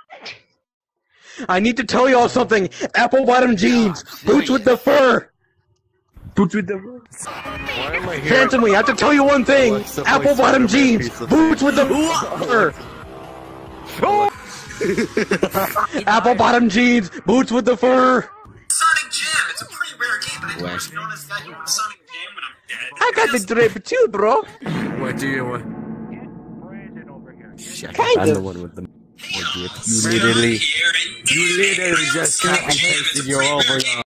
I need to tell y'all something. Apple bottom jeans, boots with the fur. Boots with the fur. Why am I here? Handsomely, I have to tell you one thing. Apple bottom jeans, boots with the fur. Apple bottom jeans, boots with the fur. Sonic Jam. It's a pretty rare game, but I didn't notice that you want Sonic Jam when I'm dead. I got the drip too, bro. What do you want? Shut up, Kind I'm of. the one with the more drip. You literally just copy pasted your over.